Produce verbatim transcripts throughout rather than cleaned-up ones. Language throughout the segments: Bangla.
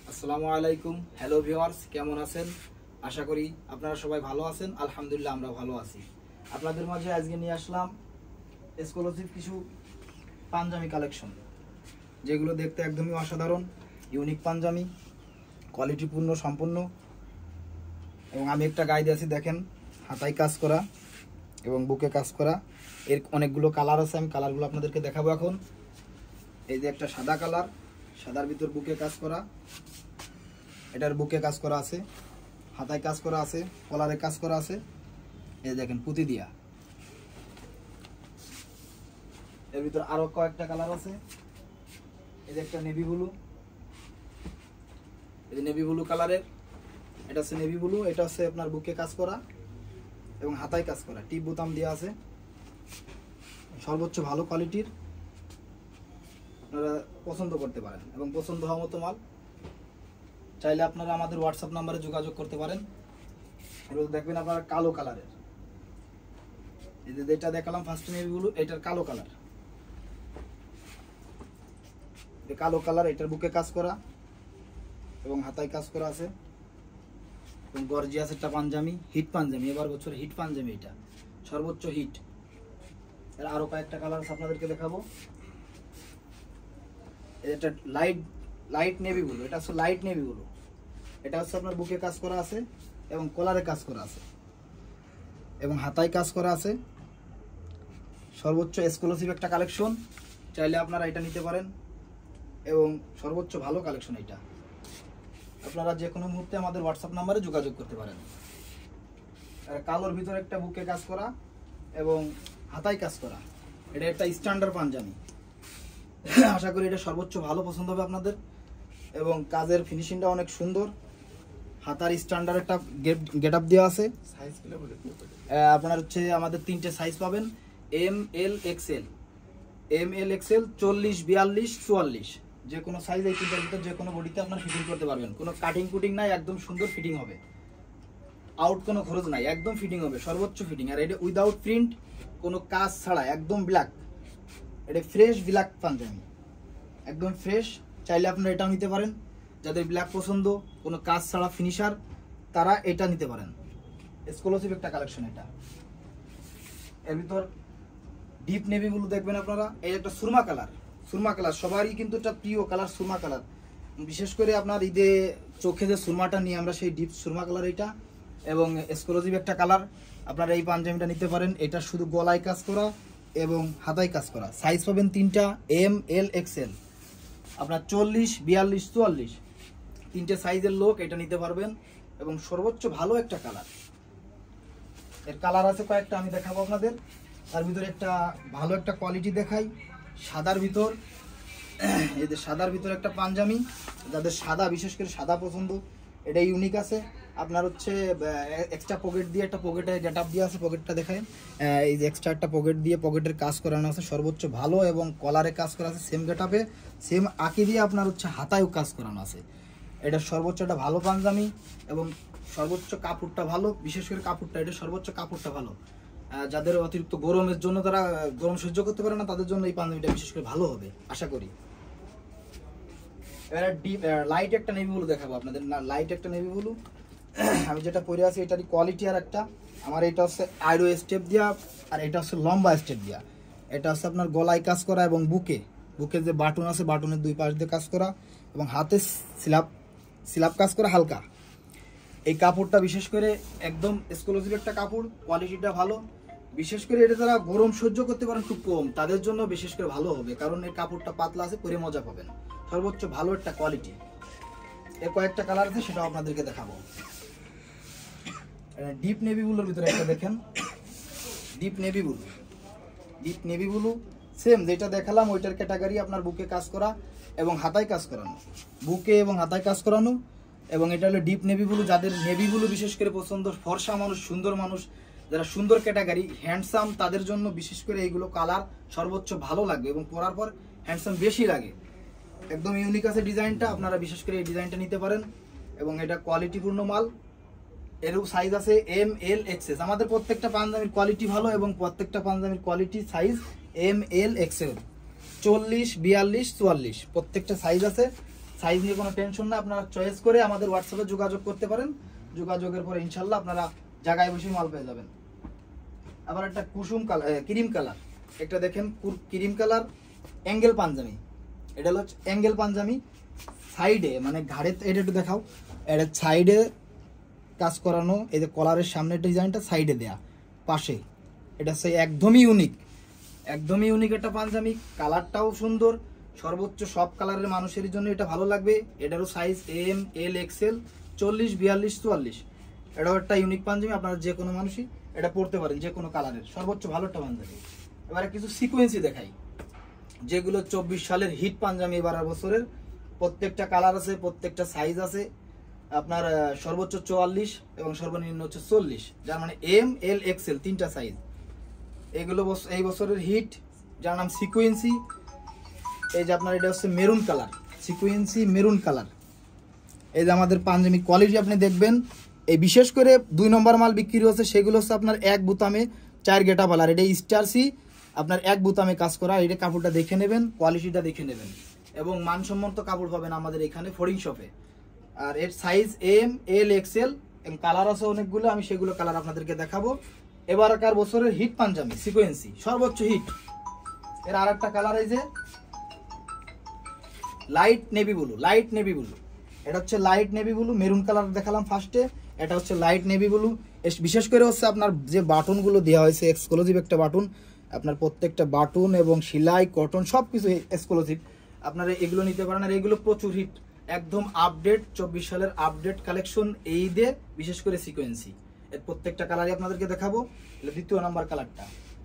আসসালামু আলাইকুম। হ্যালো ভিউয়ার্স, কেমন আছেন? আশা করি আপনারা সবাই ভালো আছেন। আলহামদুলিল্লাহ আমরা ভালো আছি। আপনাদের মাঝে আজকে নিয়ে আসলাম এক্সক্লুসিভ কিছু পাঞ্জাবি কালেকশন, যেগুলো দেখতে একদমই অসাধারণ, ইউনিক পাঞ্জাবি, কোয়ালিটিপূর্ণ সম্পূর্ণ। এবং আমি একটা গায়ে দিয়েছি, দেখেন, হাতায় কাজ করা এবং বুকে কাজ করা। এর অনেকগুলো কালার আছে, আমি কালারগুলো আপনাদেরকে দেখাবো এখন। এই যে একটা সাদা কালার, সাদার ভিতর বুকে কাজ করা, এটার বুকে কাজ করা আছে, হাতায় কাজ করা আছে, কলারে কাজ করা আছে। এই দেখেন পুঁতি দিয়া। এর ভিতর আরো কয়েকটা কালার আছে। এই যে একটা নেভি ব্লু, এই যে নেভি ব্লু কালারের, এটা হচ্ছে নেভি ব্লু। এটা হচ্ছে আপনার বুকে কাজ করা এবং হাতায় কাজ করা, টিপ বোতাম দেওয়া আছে, সর্বোচ্চ ভালো কোয়ালিটির। আপনারা পছন্দ করতে পারেন এবং পছন্দ হওয়ার মতো মাল চাইলে আপনারা আমাদের হোয়াটসঅ্যাপ নাম্বারে যোগাযোগ করতে পারেন। এবার দেখবেন আপনারা কালো কালারের, এই যে যেটা দেখালাম ফার্স্ট নেভি ব্লু, এটার কালো কালার, কালো কালার, এটার বুকে কাজ করা এবং হাতায় কাজ করা আছে এবং গর্জিয়াস একটা পাঞ্জাবি, হিট পাঞ্জাবি, এবার বছর হিট পাঞ্জাবি, এটা সর্বোচ্চ হিট। এর আরো কয়েকটা কালার আছে, আপনাদেরকে দেখাবো। এটা লাইট লাইট নেভি ব্লু, এটা হচ্ছে লাইট নেভি ব্লু। এটা হচ্ছে আপনার বুকে কাজ করা আছে এবং কলারে কাজ করা আছে এবং হাতায় কাজ করা আছে। সর্বোচ্চ এক্সক্লুসিভ একটা কালেকশন, চাইলে আপনারা এটা নিতে পারেন এবং সর্বোচ্চ ভালো কালেকশন এটা। আপনারা যে কোনো মুহূর্তে আমাদের হোয়াটসঅ্যাপ নাম্বারে যোগাযোগ করতে পারেন। কালোর ভিতরে একটা বুকে কাজ করা এবং হাতায় কাজ করা, এটা একটা স্ট্যান্ডার্ড পাঞ্জাবি। আশা করি এটা সর্বোচ্চ ভালো পছন্দ হবে আপনাদের এবং কাজের ফিনিশিংটা অনেক সুন্দর। হাতার স্ট্যান্ডার্ড একটা গেট আপ দেওয়া আছে। আপনার হচ্ছে আমাদের তিনটে সাইজ পাবেন, M L XL. M L XL চল্লিশ, বিয়াল্লিশ, চুয়াল্লিশ, যে কোনো সাইজ এই তিনটার ভিতর যে কোনো বডিতে আপনার ফিটিং করতে পারবেন। কোনো কাটিং কুটিং নাই, একদম সুন্দর ফিটিং হবে, আউট কোনো খরচ নাই, একদম ফিটিং হবে, সর্বোচ্চ ফিটিং। আর এটা উইদাউট প্রিন্ট, কোনো কাজ ছাড়া, একদম ব্ল্যাক, এটা ফ্রেশ ব্ল্যাক পাঞ্জাবি, একদম ফ্রেশ। চাইলে আপনারা এটাও নিতে পারেন। যাদের ব্ল্যাক পছন্দ, কোনো কাজ ছাড়া ফিনিশার, তারা এটা নিতে পারেন। এক্সক্লুসিভ একটা কালেকশন এটা। এর ভিতর ডিপ নেভি ব্লু দেখবেন আপনারা, এই একটা সুরমা কালার, সুরমা কালার সবারই কিন্তু একটা প্রিয় কালার, সুরমা কালার। বিশেষ করে আপনার ঈদে চোখে যে সুরমাটা নিয়ে আমরা, সেই ডিপ সুরমা কালার এটা। এবং এক্সক্লুসিভ একটা কালার, আপনারা এই পাঞ্জাবিটা নিতে পারেন। এটা শুধু গলায় কাজ করা এবং হাতায় কাজ করা। সাইজ পাবেন তিনটা, এম এল এক্সেল। আপনার চল্লিশ, বিয়াল্লিশ, চুয়াল্লিশ, তিনটে সাইজের লোক এটা নিতে পারবেন এবং সর্বোচ্চ ভালো একটা কালার। এর কালার আছে কয়েকটা, আমি দেখাবো আপনাদের। তার ভিতরে একটা ভালো একটা কোয়ালিটি দেখাই, সাদার ভিতর। এই যে সাদার ভিতর একটা পাঞ্জাবি, যাদের সাদা, বিশেষ করে সাদা পছন্দ, এটা ইউনিক আছে। আপনার হচ্ছে এক্সট্রা পকেট দিয়ে একটা পকেটে গেট আপ দিয়ে আছে, পকেটটা দেখায়। এই যে এক্সট্রা একটা পকেট দিয়ে পকেটের কাজ করানো আছে, সর্বোচ্চ ভালো। এবং কলারে কাজ করা আছে সেম গেট আপে, সেম আঁকি দিয়ে আপনার হচ্ছে হাতায়ও কাজ করানো আছে। এটা সর্বোচ্চ একটা ভালো পাঞ্জাবি এবং সর্বোচ্চ কাপড়টা ভালো, বিশেষ করে কাপড়টা, এটা সর্বোচ্চ কাপড়টা ভালো। যাদের অতিরিক্ত গরমের জন্য, তারা গরম সহ্য করতে পারে না, তাদের জন্য এই পাঞ্জাবিটা বিশেষ করে ভালো হবে আশা করি। এবার ডিপ লাইট একটা নেভি ব্লু দেখাবো আপনাদের। লাইট একটা নেভি ব্লু, আমি যেটা পরে আছি এটারই কোয়ালিটি আর একটা। আমার এটা হচ্ছে আইরো স্টেপ দিয়া, আর এটা হচ্ছে লম্বা স্টেপ দিয়া। এটা হচ্ছে আপনার গলায় কাজ করা এবং বুকে, বুকে যে বাটন আছে, বাটনের দুই পাশ দিয়ে কাজ করা এবং হাতে সিলাপ সিলাপ কাজ করা হালকা। এই কাপড়টা বিশেষ করে একদম এক্সক্লুসিভ একটা কাপড়, কোয়ালিটিটা ভালো। বিশেষ করে এটা যারা গরম সহ্য করতে পারেন খুব কম, তাদের জন্য বিশেষ করে ভালো হবে, কারণ এই কাপড়টা পাতলা আছে, পরে মজা পাবেন। সর্বোচ্চ ভালো একটা কোয়ালিটি। এর কয়েকটা কালার আছে, সেটাও আপনাদেরকে দেখাবো। ডিপ নেভি ব্লুর ভিতরে একটা দেখেন, deep navy blue, deep navy blue same যেটা দেখালাম ওইটার ক্যাটাগরি। আপনার বুকে কাজ করা এবং হাতায় কাজ করানো, বুকে এবং হাতায় কাজ করানো। এবং এটা হলো ডিপ নেভি ব্লু। যাদের নেভি ব্লু বিশেষ করে পছন্দ, ফর্সা মানুষ, সুন্দর মানুষ, যারা সুন্দর ক্যাটাগরি, হ্যান্ডসাম, তাদের জন্য বিশেষ করে এইগুলো কালার সর্বোচ্চ ভালো লাগবে এবং পরার পর হ্যান্ডসাম বেশি লাগে। একদম ইউনিক আছে ডিজাইনটা, আপনারা বিশেষ করে এই ডিজাইনটা নিতে পারেন এবং এটা কোয়ালিটিপূর্ণ মাল। এরও সাইজ আছে এম এল এক্সেস। আমাদের প্রত্যেকটা পাঞ্জাবির কোয়ালিটি ভালো এবং প্রত্যেকটা পাঞ্জাবির quality size M L XL, চল্লিশ, বিয়াল্লিশ, চুয়াল্লিশ, প্রত্যেকটা সাইজ আছে। সাইজ নিয়ে কোনো টেনশন না, আপনারা চয়েস করে আমাদের হোয়াটসঅ্যাপে যোগাযোগ করতে পারেন। যোগাযোগের পরে ইনশাল্লাহ আপনারা জায়গায় বসে মাল পেয়ে যাবেন। আবার একটা কুসুম কালার, ক্রিম কালার, একটা দেখেন ক্রিম কালার অ্যাঙ্গেল পাঞ্জাবি। এটা হলো অ্যাঙ্গেল পাঞ্জাবি, সাইডে মানে ঘাড়ে, এটা একটু দেখাও, এটা সাইডে কাজ করানো, এই যে কলারের সামনের ডিজাইনটা সাইডে দেয়া, পাশে, এটা হচ্ছে একদমই ইউনিক, একদমই ইউনিক একটা পাঞ্জাবি। কালারটাও সুন্দর, সর্বোচ্চ সব কালারের মানুষের জন্য এটা ভালো লাগবে। এটারও সাইজ এম, এল, এক্সেল, চল্লিশ, বিয়াল্লিশ, চুয়াল্লিশ। এটাও একটা ইউনিক পাঞ্জাবি, আপনারা যে কোনো মানুষই এটা পরতে পারেন, যে কোনো কালারের, সর্বোচ্চ ভালো একটা পাঞ্জাবি। এবারে কিছু সিকোয়েন্সি দেখাই, যেগুলো চব্বিশ সালের হিট পাঞ্জাবি, বারো বছরের, প্রত্যেকটা কালার আছে, প্রত্যেকটা সাইজ আছে। আপনার সর্বোচ্চ চুয়াল্লিশ এবং সর্বনিম্ন হচ্ছে চল্লিশ, যার মানে এম, এল, এক্সেল তিনটা সাইজ। এগুলো এই বছরের হিট, যার নাম সিকোয়েন্সি। এই যে আপনার এটা হচ্ছে মেরুন কালার, সিকোয়েন্সি মেরুন কালার। এই যে আমাদের পাঞ্জাবি কোয়ালিটি আপনি দেখবেন, এই বিশেষ করে দুই নম্বর মাল বিক্রি হচ্ছে, সেগুলো হচ্ছে আপনার এক বুতামে চার গেটা পালার। এটা স্টার সি, আপনার এক বুতামে কাজ করা। এটা কাপড়টা দেখে নেবেন, কোয়ালিটিটা দেখে নেবেন, এবং মানসম্মত কাপড় পাবেন আমাদের এখানে ফোর্ডিং শপে। আর এর সাইজ এম, এল, এক্সেল, এবং কালার আছে অনেকগুলো, আমি সেগুলো কালার আপনাদেরকে দেখাবো। এবারকার বছরের হিট পাঞ্জাবি সিকোয়েন্সি, সর্বোচ্চ হিট। এর আর একটা কালার, এই যে light navy blue, light navy blue, এটা হচ্ছে light navy blue. Maroon colour দেখালাম ফার্স্টে, এটা হচ্ছে লাইট নেভি ব্লু। বিশেষ করে হচ্ছে আপনার যে বাটনগুলো দেওয়া হয়েছে, এক্সক্লুসিভ একটা বাটন, আপনার প্রত্যেকটা বাটন এবং সেলাই, কটন সব কিছু এক্সক্লুসিভ। আপনারা এগুলো নিতে পারেন। আর এগুলো প্রচুর হিট, একদম আপডেট, চব্বিশ সালের আপডেট কালেকশন এই দিয়ে, বিশেষ করে সিকোয়েন্সি। এর প্রত্যেকটা কালারই আপনাদেরকে দেখাবো। দ্বিতীয় নাম্বার কালারটা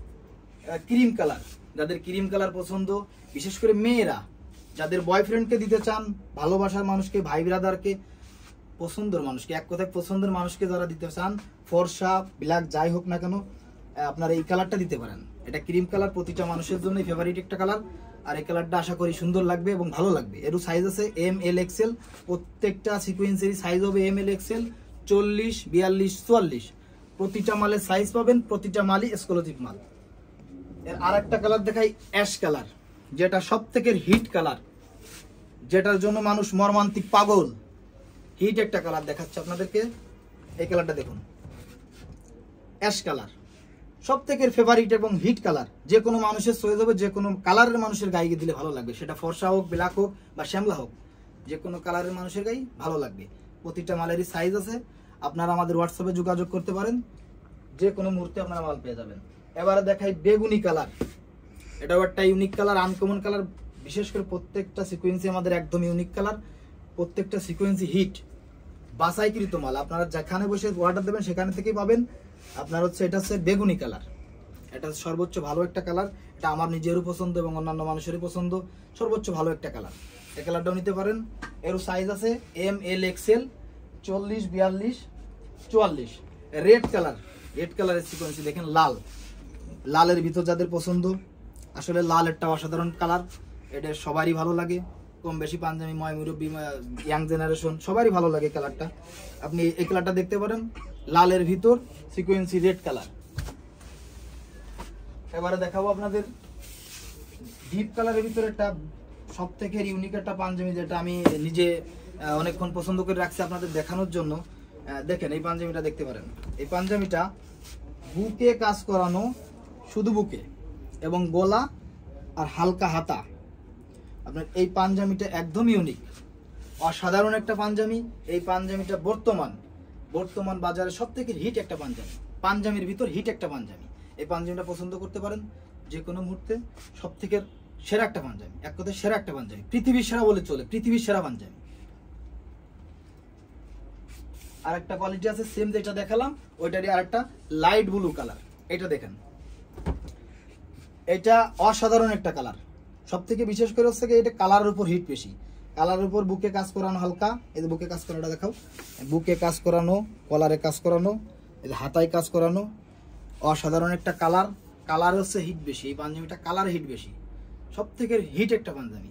ক্রিম কালার, যাদের ক্রিম কালার পছন্দ, বিশেষ করে মেয়েরা যাদের বয়ফ্রেন্ডকে দিতে চান, ভালোবাসার মানুষকে, ভাই ব্রাদারকে, পছন্দের মানুষকে, এক কথায় পছন্দের মানুষকে যারা দিতে চান, ফর্সা, ব্ল্যাক যাই হোক না কেন, আপনারা এই কালারটা দিতে পারেন। এটা ক্রিম কালার, প্রতিটা মানুষের জন্য ফেভারিট একটা কালার। আর এই কালারটা আশা করি সুন্দর লাগবে এবং ভালো লাগবে। এরও সাইজ আছে এম, এল, এক্সেল, প্রত্যেকটা সিকোয়েন্সের সাইজ হবে এম, এল, এক্সেল, চল্লিশ, বিয়াল্লিশ, চুয়াল্লিশ। প্রতিটা মালের সাইজ পাবেন, প্রতিটা মালই এক্সক্লুসিভ মাল। এর আর একটা কালার দেখাই, অ্যাশ কালার, যেটা সব থেকে হিট কালার, যেটার জন্য মানুষ মর্মান্তিক পাগল। হিট একটা কালার দেখাচ্ছে আপনাদেরকে, এই কালারটা দেখুন, অ্যাশ কালার, সব থেকে ফেভারিট এবং হিট কালার। যে কোনো মানুষের চয়েস হবে, যে কোনো কালারের মানুষের গায়ে দিলে ভালো লাগবে, সেটা ফর্সা হোক, ব্ল্যাক হোক বা শ্যামলা হোক, যে কোনো কালারের মানুষের গায়ে ভালো লাগবে। প্রতিটা মালেরই সাইজ আছে, আপনারা আমাদের হোয়াটসঅ্যাপে যোগাযোগ করতে পারেন, যে কোনো মুহূর্তে আপনারা মাল পেয়ে যাবেন। এবারে দেখাই বেগুনি কালার, এটাও একটা ইউনিক কালার, আনকমন কালার। বিশেষ করে প্রত্যেকটা সিকোয়েন্সি আমাদের একদম ইউনিক কালার, প্রত্যেকটা সিকোয়েন্সি হিট, বাছাইকৃত মাল। আপনারা যেখানে বসে অর্ডার দেবেন সেখানে থেকেই পাবেন। আপনার হচ্ছে এটা হচ্ছে বেগুনি কালার, এটা সর্বোচ্চ ভালো একটা কালার। এটা আমার নিজেরও পছন্দ এবং অন্যান্য মানুষেরই পছন্দ, সর্বোচ্চ ভালো একটা কালার। এই কালারটাও নিতে পারেন। এরও সাইজ আছে এম, এল, এক্সেল, চল্লিশ, বিয়াল্লিশ, চুয়াল্লিশ। রেড কালার, রেড কালারের সিকোয়েন্সি দেখেন, লাল, লালের ভিতর যাদের পছন্দ, আসলে লাল একটা অসাধারণ কালার, এটা সবারই ভালো লাগে, কম বেশি পাঞ্জাবি, ময় মুরব্বী, ইয়াং জেনারেশন সবারই ভালো লাগে কালারটা। আপনি এই কালারটা দেখতে পারেন, লালের ভিতর সিকোয়েন্সি রেড কালার। এবারে দেখাবো আপনাদের ডিপ কালারের ভিতরে একটা সব থেকে ইউনিক একটা পাঞ্জাবি, যেটা আমি নিজে অনেকক্ষণ পছন্দ করে রাখছি আপনাদের দেখানোর জন্য। দেখেন এই পাঞ্জাবিটা দেখতে পারেন, এই পাঞ্জাবিটা বুকে কাজ করানো, শুধু বুকে, এবং গলা আর হালকা হাতা। আপনার এই পাঞ্জাবিটা একদম ইউনিক, অসাধারণ একটা পাঞ্জাবি। এই পাঞ্জাবিটা বর্তমান বর্তমান বাজারে সব থেকে হিট একটা পাঞ্জাবি, পাঞ্জাবির ভিতর হিট একটা পাঞ্জাবি। এই পাঞ্জাবিটা পছন্দ করতে পারেন যে কোনো মুহূর্তে, সব থেকে সেরা একটা পাঞ্জাবি, এক কথায় সেরা একটা পাঞ্জাবি, পৃথিবীর সেরা বলে চলে, পৃথিবীর সেরা পাঞ্জাবি। আর একটা কোয়ালিটি আছে সেম যেটা দেখালাম, ওইটারই আর একটা লাইট ব্লু কালার, এটা দেখেন, এটা অসাধারণ একটা কালার। সব থেকে বিশেষ করে হচ্ছে এটা কালারের উপর হিট বেশি, কালারের উপর বুকে কাজ করানো হালকা, এই যে বুকে কাজ করানোটা দেখাও, বুকে কাজ করানো, কলারে কাজ করানো, এই যে হাতায় কাজ করানো, অসাধারণ একটা কালার। কালার হচ্ছে হিট বেশি, এই পাঞ্জাবিটা কালার হিট বেশি, সব থেকে হিট একটা পাঞ্জাবি।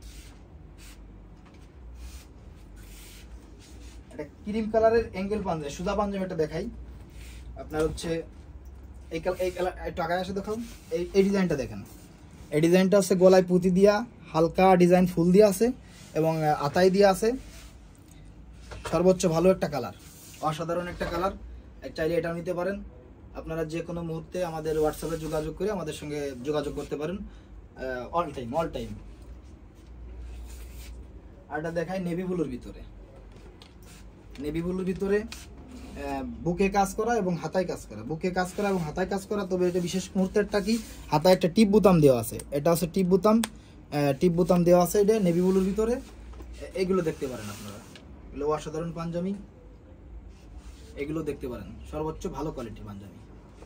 এটা ক্রিম কালারের অ্যাঙ্গেল পাঞ্জাবি, সুদা পাঞ্জাবিটা দেখাই আপনার হচ্ছে এই এই কালার, একটু আগে আসে দেখাও, এই এই ডিজাইনটা দেখেন, এই ডিজাইনটা হচ্ছে গলায় পুঁতি দিয়া হালকা ডিজাইন ফুল দিয়া আছে, এবং আতাই দিয়ে আছে, সর্বোচ্চ ভালো একটা কালার, অসাধারণ একটা কালার। চাইলে এটাও নিতে পারেন। আপনারা যে কোনো মুহূর্তে আমাদের হোয়াটসঅ্যাপে যোগাযোগ করে আমাদের সঙ্গে যোগাযোগ করতে পারেন, অল টাইম অল টাইম। আর এটা দেখাই নেভি ব্লুর ভিতরে, নেভি ব্লুর ভিতরে বুকে কাজ করা এবং হাতায় কাজ করা, বুকে কাজ করা এবং হাতায় কাজ করা। তবে এটা বিশেষ মুহূর্তেরটা কি, হাতায় একটা টিপ বোতাম দেওয়া আছে, এটা হচ্ছে টিপ বোতাম, টিপ বোতাম দেওয়া আছে এটা নেভি ব্লুর ভিতরে। এগুলো দেখতে পারেন আপনারা, এগুলো অসাধারণ পাঞ্জাবি, এগুলো দেখতে পারেন, সর্বোচ্চ ভালো কোয়ালিটির পাঞ্জাবি।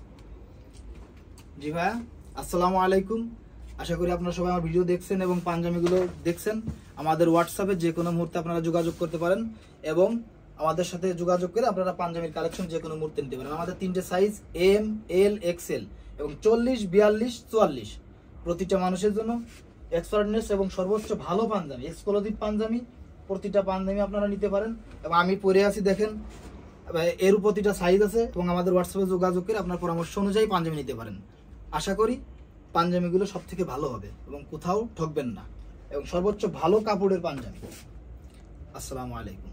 জি ভাইয়া, আসসালামু আলাইকুম। আশা করি আপনারা সবাই আমার ভিডিও দেখছেন এবং পাঞ্জাবিগুলো দেখছেন। আমাদের হোয়াটসঅ্যাপে যে কোনো মুহূর্তে আপনারা যোগাযোগ করতে পারেন এবং আমাদের সাথে যোগাযোগ করে আপনারা পাঞ্জাবির কালেকশন যে কোনো মুহূর্তে নিতে পারেন। আমাদের তিনটে সাইজ এম, এল, এক্সেল এবং চল্লিশ, বিয়াল্লিশ, চুয়াল্লিশ, প্রতিটা মানুষের জন্য এক্সপার্টনেস এবং সর্বোচ্চ ভালো পাঞ্জাবি, এক্সক্লুসিভ পাঞ্জাবি, প্রতিটা পাঞ্জাবি আপনারা নিতে পারেন। এবং আমি পরে আছি দেখেন, এর প্রতিটা সাইজ আছে এবং আমাদের হোয়াটসঅ্যাপে যোগাযোগ করে আপনার পরামর্শ অনুযায়ী পাঞ্জাবি নিতে পারেন। আশা করি পাঞ্জাবিগুলো সব থেকে ভালো হবে এবং কোথাও ঠকবেন না এবং সর্বোচ্চ ভালো কাপড়ের পাঞ্জাবি। আসসালামু আলাইকুম।